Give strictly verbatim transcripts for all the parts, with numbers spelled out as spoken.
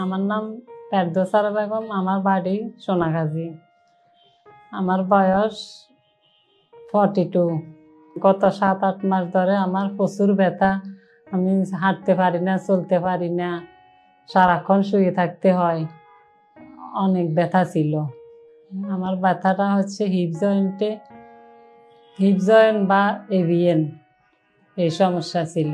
আমার নাম ফেরদৌসা বেগম, আমার বাড়ি সোনাগাজী। আমার বয়স ফর্টি টু। গত সাত আট মাস ধরে আমার প্রচুর ব্যথা। আমি হাঁটতে পারি না, চলতে পারি না, সারাক্ষণ শুয়ে থাকতে হয়। অনেক ব্যথা ছিল। আমার ব্যথাটা হচ্ছে হিপ জয়েন্টে, হিপ জয়েন্ট বা এভিএন, এই সমস্যা ছিল।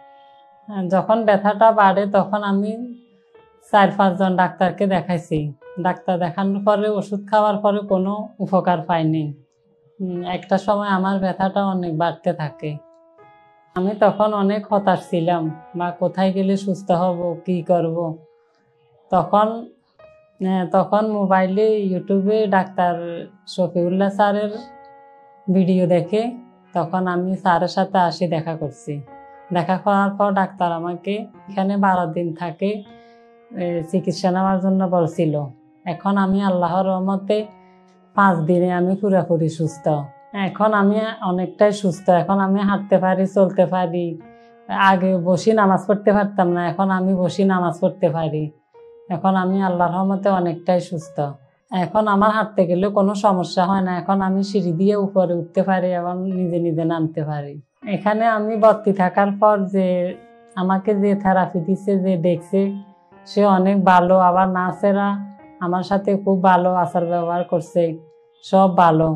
যখন ব্যথাটা বাড়ে তখন আমি চার পাঁচজন ডাক্তারকে দেখাইছি। ডাক্তার দেখানোর পরে ওষুধ খাওয়ার পরে কোনো উপকার পাইনি। একটা সময় আমার ব্যথাটা অনেক বাড়তে থাকে। আমি তখন অনেক হতাশ ছিলাম, বা কোথায় গেলে সুস্থ হব, কি করব। তখন তখন মোবাইলে ইউটিউবে ডাক্তার শফিউল্লাহ স্যারের ভিডিও দেখে তখন আমি স্যারের সাথে আসি, দেখা করছি। দেখা করার পর ডাক্তার আমাকে এখানে বারো দিন থাকে চিকিৎসা নেওয়ার জন্য বলছিল। এখন আমি আল্লাহর রহমতে পাঁচ দিনে আমি পুরোপুরি সুস্থ। এখন আমি অনেকটাই সুস্থ। এখন আমি হাঁটতে পারি, চলতে পারি। আগে বসি নামাজ পড়তে পারতাম না, এখন আমি বসি নামাজ পড়তে পারি। এখন আমি আল্লাহর রহমতে অনেকটাই সুস্থ। এখন আমার হাঁটতে গেলে কোনো সমস্যা হয় না। এখন আমি সিঁড়ি দিয়ে উপরে উঠতে পারি এবং নিজে নিজে নামতে পারি। এখানে আমি ভর্তি থাকার পর যে আমাকে যে থেরাপি দিচ্ছে, যে দেখছে, সে অনেক ভালো। আবার নার্সেরা আমার সাথে খুব ভালো আচার ব্যবহার করছে, সব ভালো।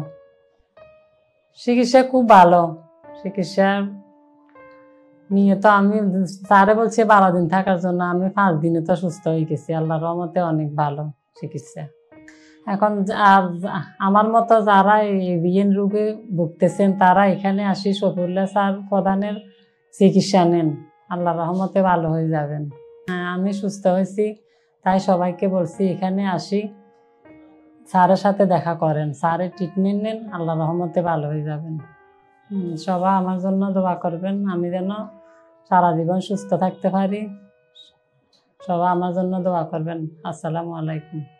চিকিৎসা খুব ভালো। চিকিৎসা নিয়ে তো আমি স্যারে বলছে বারো দিন থাকার জন্য, আমি পাঁচ দিনে তো সুস্থ হয়ে গেছি। আল্লাহর রহমতে অনেক ভালো চিকিৎসা। এখন আমার মতো যারা এভিএন রোগে ভুগতেছেন তারা এখানে আসি শফিউল্লাহ স্যার প্রধানের চিকিৎসা নেন, আল্লাহর রহমতে ভালো হয়ে যাবেন। হ্যাঁ, আমি সুস্থ হয়েছি, তাই সবাইকে বলছি এখানে আসি, স্যারের সাথে দেখা করেন, স্যারের ট্রিটমেন্ট নেন, আল্লাহর রহমতে ভালো হয়ে যাবেন। সবাই আমার জন্য দোয়া করবেন, আমি যেন সারা জীবন সুস্থ থাকতে পারি। সবাই আমার জন্য দোয়া করবেন। আসসালামু আলাইকুম।